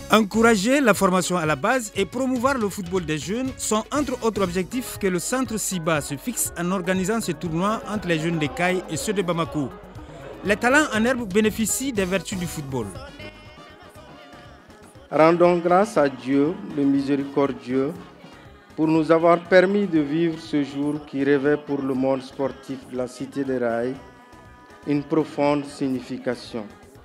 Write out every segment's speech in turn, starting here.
Encourager la formation à la base et promouvoir le football des jeunes sont entre autres objectifs que le centre Siba se fixe en organisant ce tournoi entre les jeunes d'Ekaï et ceux de Bamako. Les talents en herbe bénéficient des vertus du football. Rendons grâce à Dieu, le miséricordieux, pour nous avoir permis de vivre ce jour qui revêt pour le monde sportif de la Cité des Rails une profonde signification.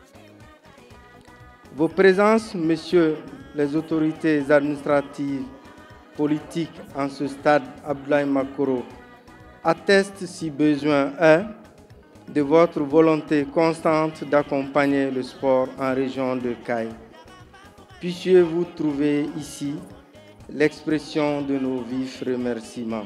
Vos présences, messieurs les autorités administratives, politiques en ce stade Abdoulaye Makoro, attestent si besoin est de votre volonté constante d'accompagner le sport en région de Caille. Puissiez-vous trouver ici l'expression de nos vifs remerciements.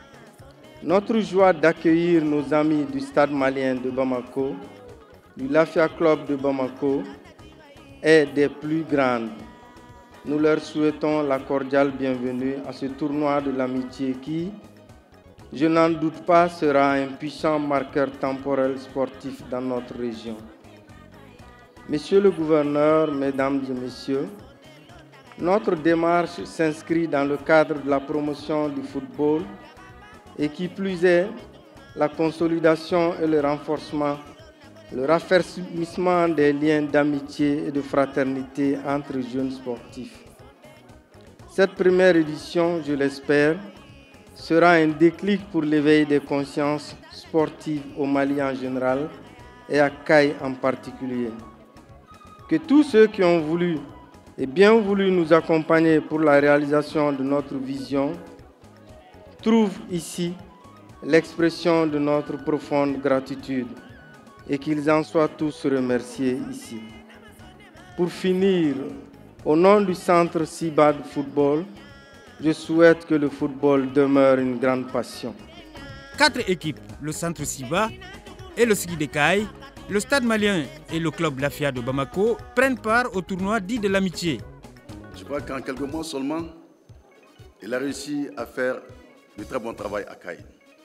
Notre joie d'accueillir nos amis du Stade malien de Bamako, du Lafia Club de Bamako, est des plus grandes. Nous leur souhaitons la cordiale bienvenue à ce tournoi de l'amitié qui, je n'en doute pas, sera un puissant marqueur temporel sportif dans notre région. Monsieur le gouverneur, mesdames et messieurs, notre démarche s'inscrit dans le cadre de la promotion du football et qui plus est, la consolidation et le renforcement, le raffermissement des liens d'amitié et de fraternité entre jeunes sportifs. Cette première édition, je l'espère, sera un déclic pour l'éveil des consciences sportives au Mali en général et à Caille en particulier. Que tous ceux qui ont voulu et bien voulu nous accompagner pour la réalisation de notre vision trouvent ici l'expression de notre profonde gratitude et qu'ils en soient tous remerciés ici. Pour finir, au nom du centre Siba de football, je souhaite que le football demeure une grande passion. 4 équipes, le centre Siba et le Ski d'Ekaï, le Stade malien et le club Lafia de Bamako prennent part au tournoi dit de l'amitié. Je crois qu'en quelques mois seulement, il a réussi à faire du très bon travail à Caille.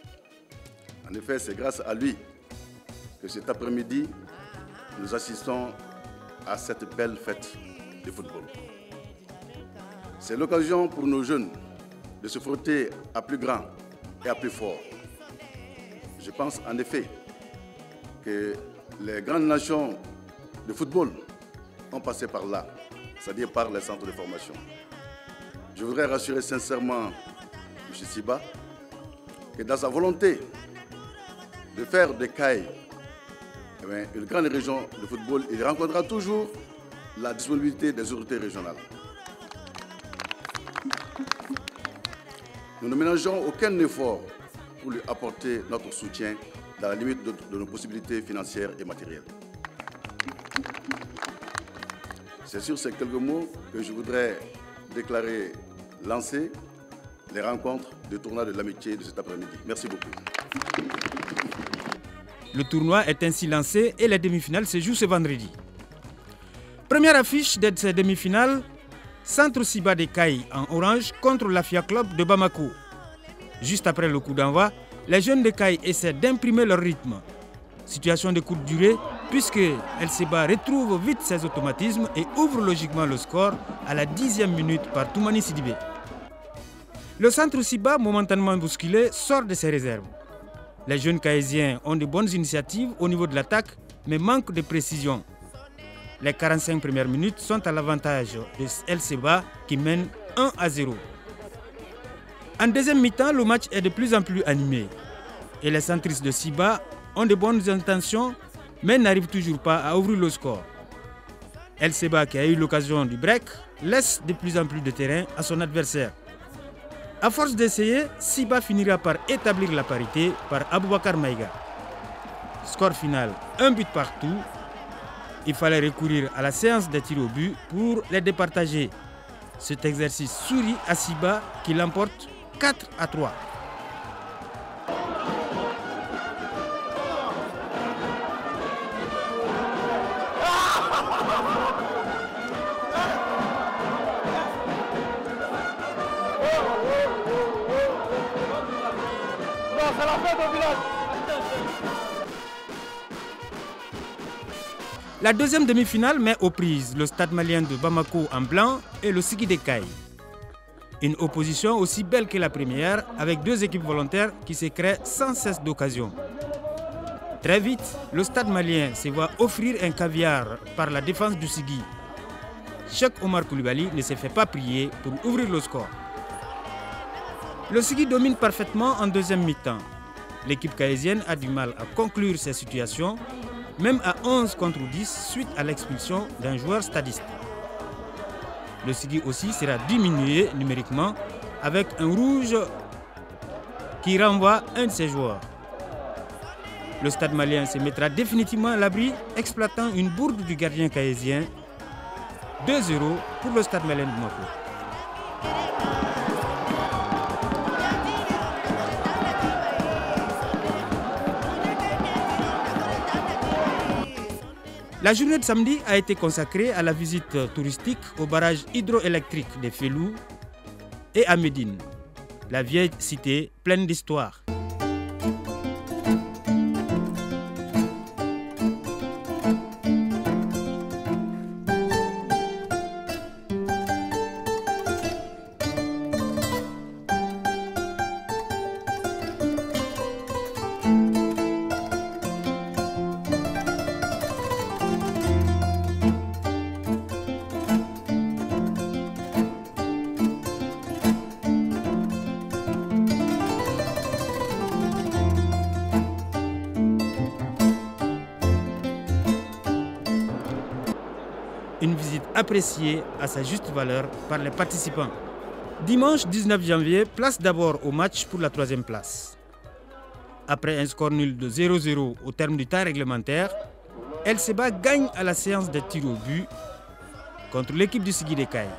En effet, c'est grâce à lui que cet après-midi, nous assistons à cette belle fête de football. C'est l'occasion pour nos jeunes de se frotter à plus grand et à plus fort. Je pense en effet que les grandes nations de football ont passé par là, c'est-à-dire par les centres de formation. Je voudrais rassurer sincèrement M. Siba que dans sa volonté de faire de Caille une grande région de football, il rencontrera toujours la disponibilité des autorités régionales. Nous ne ménageons aucun effort pour lui apporter notre soutien dans la limite de nos possibilités financières et matérielles. C'est sur ces quelques mots que je voudrais déclarer lancer les rencontres de tournoi de l'amitié de cet après-midi. Merci beaucoup. Le tournoi est ainsi lancé et les demi-finales se jouent ce vendredi. Première affiche de ces demi-finales, Centre Siba d'Ekaï en orange contre l'Afia Club de Bamako. Juste après le coup d'envoi, les jeunes d'Ekaï essaient d'imprimer leur rythme. Situation de courte durée puisque El Seba retrouve vite ses automatismes et ouvre logiquement le score à la 10e minute par Toumani Sidibé. Le Centre Siba, momentanément bousculé, sort de ses réserves. Les jeunes Caïsiens ont de bonnes initiatives au niveau de l'attaque, mais manquent de précision. Les 45 premières minutes sont à l'avantage de El Seba qui mène 1-0. En deuxième mi-temps, le match est de plus en plus animé. Et les centristes de Siba ont de bonnes intentions, mais n'arrivent toujours pas à ouvrir le score. El Seba, qui a eu l'occasion du break, laisse de plus en plus de terrain à son adversaire. À force d'essayer, Siba finira par établir la parité par Aboubakar Maïga. Score final, 1 but partout. Il fallait recourir à la séance des tirs au but pour les départager. Cet exercice sourit à Siba qui l'emporte 4-3. La deuxième demi-finale met aux prises le Stade malien de Bamako en blanc et le Sigui de Caille. Une opposition aussi belle que la première, avec deux équipes volontaires qui se créent sans cesse d'occasion. Très vite, le Stade malien se voit offrir un caviar par la défense du Sigui. Cheikh Omar Koulibaly ne se fait pas prier pour ouvrir le score. Le Sigui domine parfaitement en deuxième mi-temps. L'équipe caïsienne a du mal à conclure ces situations, même à 11 contre 10 suite à l'expulsion d'un joueur stadiste. Le Sigui aussi sera diminué numériquement avec un rouge qui renvoie un de ses joueurs. Le Stade malien se mettra définitivement à l'abri, exploitant une bourde du gardien caïsien. 2-0 pour le Stade malien de Bamako. La journée de samedi a été consacrée à la visite touristique au barrage hydroélectrique de Fellou et à Médine, la vieille cité pleine d'histoire. Une visite appréciée à sa juste valeur par les participants. Dimanche 19 janvier, place d'abord au match pour la troisième place. Après un score nul de 0-0 au terme du temps réglementaire, El Seba gagne à la séance des tirs au but contre l'équipe du Sigui de Caille.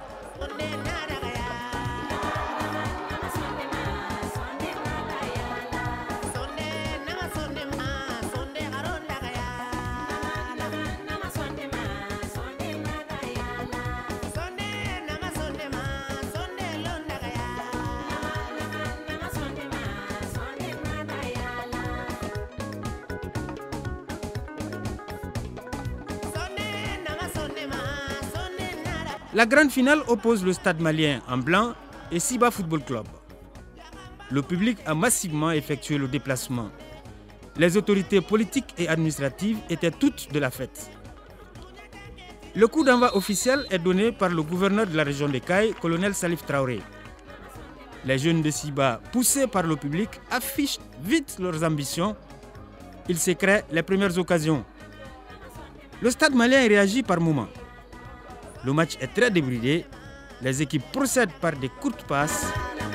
La grande finale oppose le Stade malien en blanc et Siba Football Club. Le public a massivement effectué le déplacement. Les autorités politiques et administratives étaient toutes de la fête. Le coup d'envoi officiel est donné par le gouverneur de la région de Caille, colonel Salif Traoré. Les jeunes de Siba, poussés par le public, affichent vite leurs ambitions. Ils se créent les premières occasions. Le Stade malien réagit par moments. Le match est très débridé. Les équipes procèdent par des courtes passes.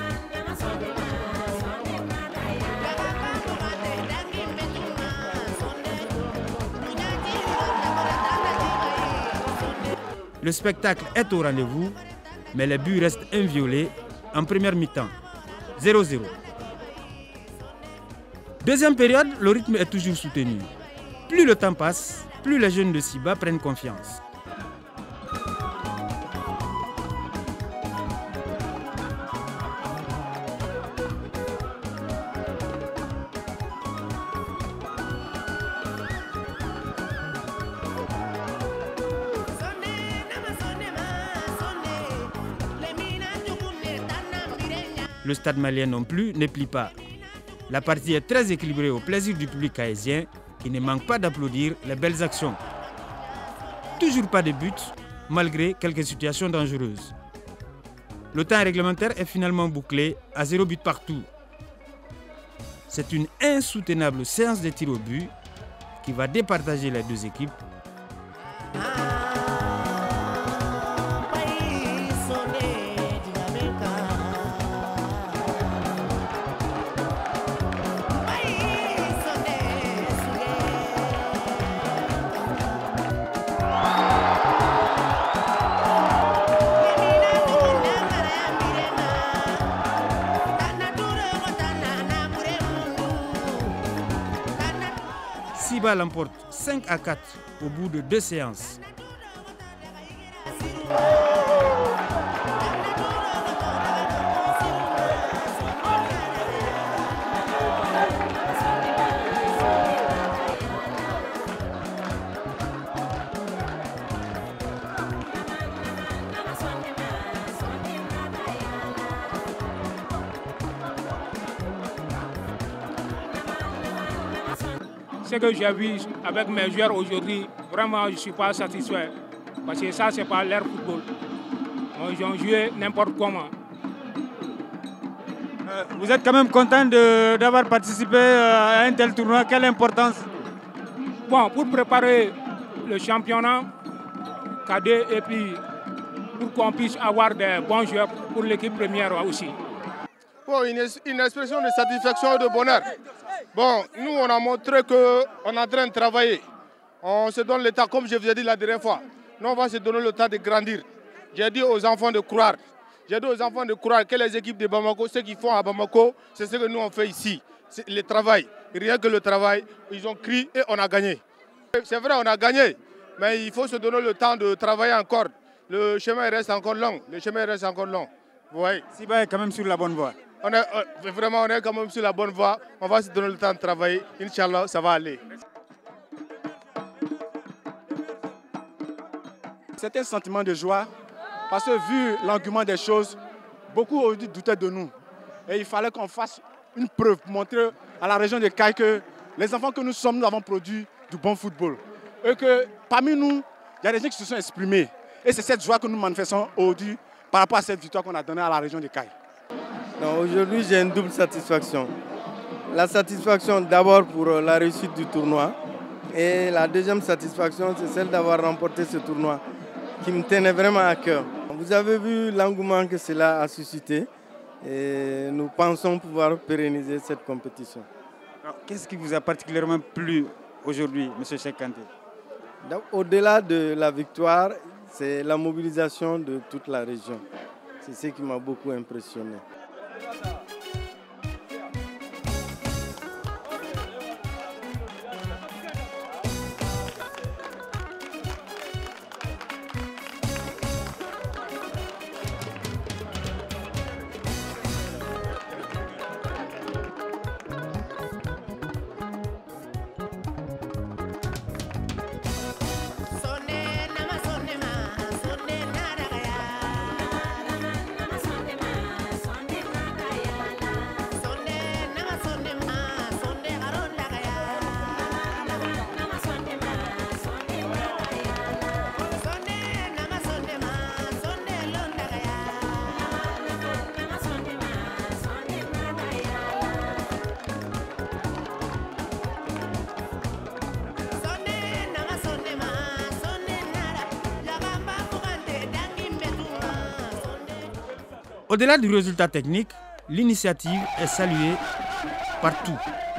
Le spectacle est au rendez-vous, mais les buts restent inviolés en première mi-temps. 0-0. Deuxième période, le rythme est toujours soutenu. Plus le temps passe, plus les jeunes de Siba prennent confiance. Le Stade malien non plus ne plie pas. La partie est très équilibrée au plaisir du public caïsien qui ne manque pas d'applaudir les belles actions. Toujours pas de but, malgré quelques situations dangereuses. Le temps réglementaire est finalement bouclé à 0 but partout. C'est une insoutenable séance de tir au but qui va départager les deux équipes. Siba l'emporte 5-4 au bout de 2 séances. ce que j'ai vu avec mes joueurs aujourd'hui, vraiment je ne suis pas satisfait. Parce que ça, ce n'est pas leur football. Ils ont joué n'importe comment. Vous êtes quand même content d'avoir participé à un tel tournoi. Quelle importance? Bon, pour préparer le championnat cadet et puis pour qu'on puisse avoir des bons joueurs pour l'équipe première aussi. Bon, une expression de satisfaction et de bonheur. Bon, nous on a montré qu'on est en train de travailler. On se donne le temps, comme je vous ai dit la dernière fois. Nous on va se donner le temps de grandir. J'ai dit aux enfants de croire. J'ai dit aux enfants de croire que les équipes de Bamako, ce qu'ils font à Bamako, c'est ce que nous on fait ici. C'est le travail. Rien que le travail, ils ont crié et on a gagné. C'est vrai, on a gagné, mais il faut se donner le temps de travailler encore. Le chemin reste encore long. Le chemin reste encore long. Vous voyez. Siba est quand même sur la bonne voie. On est quand même sur la bonne voie. On va se donner le temps de travailler. Inch'Allah, ça va aller. C'est un sentiment de joie parce que vu l'engouement des choses, beaucoup aujourd'hui doutaient de nous. Et il fallait qu'on fasse une preuve pour montrer à la région de Caille que les enfants que nous sommes, nous avons produit du bon football. Et que parmi nous, il y a des gens qui se sont exprimés. Et c'est cette joie que nous manifestons aujourd'hui par rapport à cette victoire qu'on a donnée à la région de Caille. Aujourd'hui, j'ai une double satisfaction. La satisfaction d'abord pour la réussite du tournoi. Et la deuxième satisfaction, c'est celle d'avoir remporté ce tournoi qui me tenait vraiment à cœur. Vous avez vu l'engouement que cela a suscité et nous pensons pouvoir pérenniser cette compétition. Qu'est-ce qui vous a particulièrement plu aujourd'hui, M. Cheikh Kanté? Au-delà de la victoire, c'est la mobilisation de toute la région. C'est ce qui m'a beaucoup impressionné. Au-delà du résultat technique, l'initiative est saluée partout.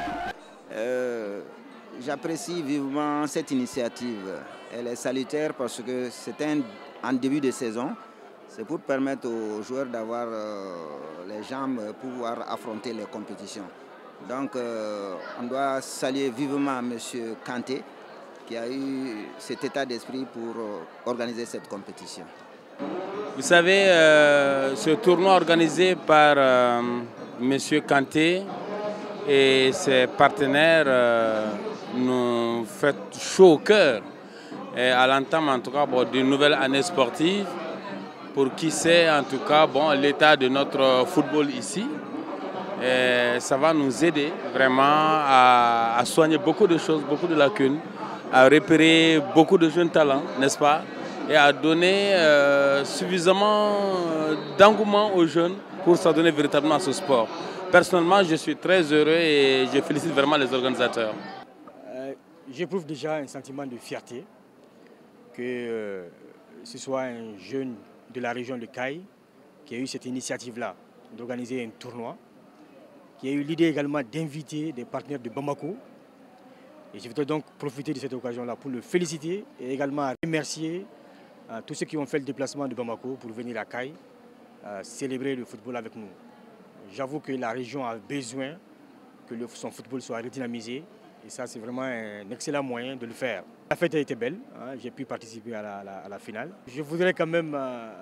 J'apprécie vivement cette initiative. Elle est salutaire parce que c'est un début de saison. C'est pour permettre aux joueurs d'avoir les jambes pour pouvoir affronter les compétitions. Donc on doit saluer vivement M. Kanté qui a eu cet état d'esprit pour organiser cette compétition. Vous savez, ce tournoi organisé par M. Kanté et ses partenaires nous fait chaud au cœur et à l'entame en tout cas d'une nouvelle année sportive pour qui sait en tout cas l'état de notre football ici. Et ça va nous aider vraiment à soigner beaucoup de choses, beaucoup de lacunes, à repérer beaucoup de jeunes talents, n'est-ce pas? Et à donner suffisamment d'engouement aux jeunes pour s'adonner véritablement à ce sport. Personnellement, je suis très heureux et je félicite vraiment les organisateurs. J'éprouve déjà un sentiment de fierté que ce soit un jeune de la région de Caille qui a eu cette initiative-là d'organiser un tournoi, qui a eu l'idée également d'inviter des partenaires de Bamako. Et je voudrais donc profiter de cette occasion-là pour le féliciter et également remercier tous ceux qui ont fait le déplacement de Bamako pour venir à Caille célébrer le football avec nous. J'avoue que la région a besoin que son football soit redynamisé et ça c'est vraiment un excellent moyen de le faire. La fête a été belle, hein, j'ai pu participer à la finale. Je voudrais quand même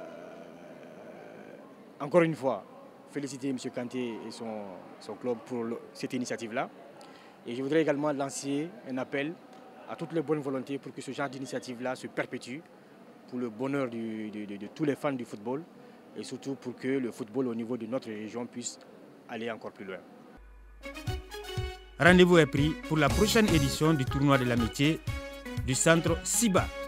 encore une fois féliciter M. Kanté et son club pour cette initiative-là. Et je voudrais également lancer un appel à toutes les bonnes volontés pour que ce genre d'initiative-là se perpétue pour le bonheur de tous les fans du football et surtout pour que le football au niveau de notre région puisse aller encore plus loin. Rendez-vous est pris pour la prochaine édition du tournoi de l'amitié du centre Siba.